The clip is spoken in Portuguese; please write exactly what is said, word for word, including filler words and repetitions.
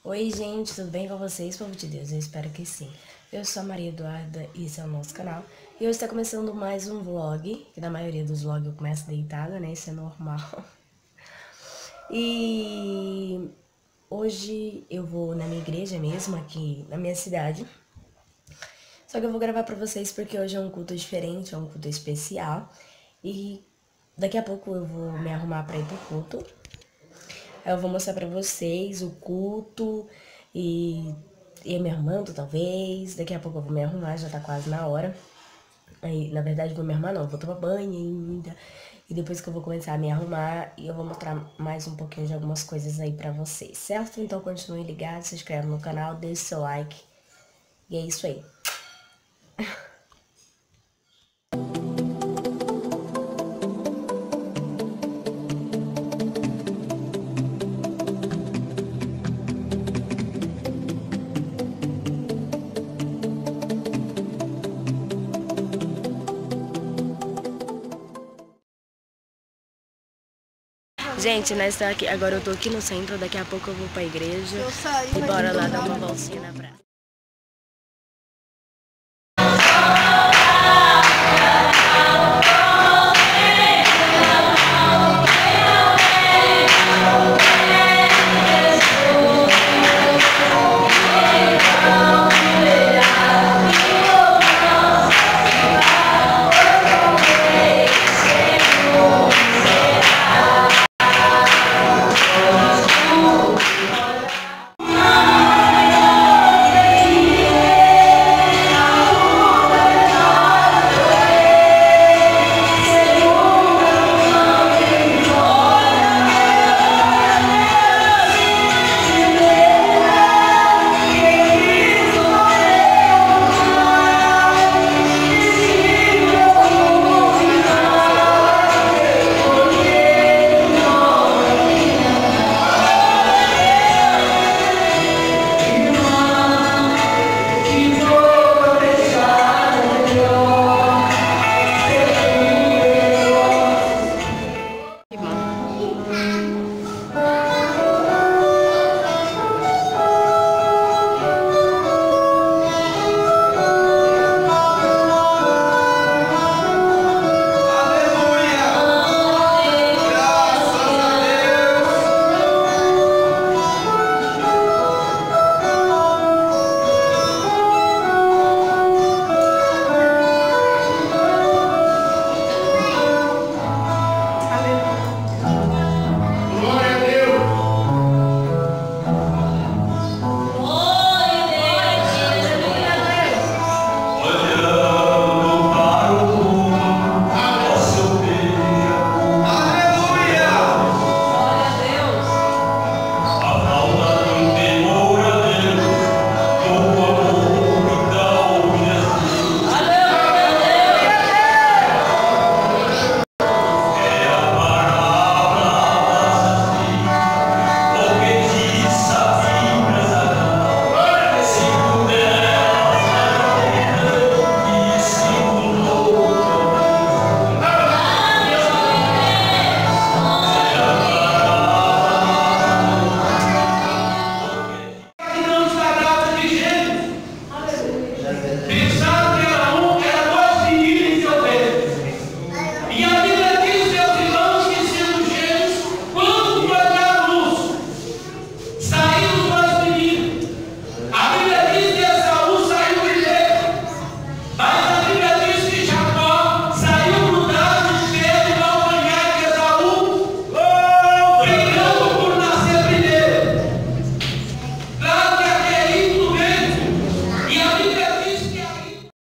Oi gente, tudo bem com vocês, povo de Deus? Eu espero que sim. Eu sou a Maria Eduarda e esse é o nosso canal. E hoje está começando mais um vlog, que na maioria dos vlogs eu começo deitada, né? Isso é normal. E hoje eu vou na minha igreja mesmo, aqui na minha cidade. Só que eu vou gravar pra vocês porque hoje é um culto diferente, é um culto especial. E daqui a pouco eu vou me arrumar pra ir pro culto. Eu vou mostrar pra vocês o culto e eu me arrumando, talvez. Daqui a pouco eu vou me arrumar, já tá quase na hora. Aí, na verdade, vou me arrumar não, vou tomar banho ainda. E depois que eu vou começar a me arrumar, eu vou mostrar mais um pouquinho de algumas coisas aí pra vocês, certo? Então continue ligado, se inscreve no canal, deixe seu like. E é isso aí. Gente, nós estamos aqui, agora eu tô aqui no centro, daqui a pouco eu vou pra igreja. Eu saí, E mas bora eu lá tô dar uma brava. voltinha na praia.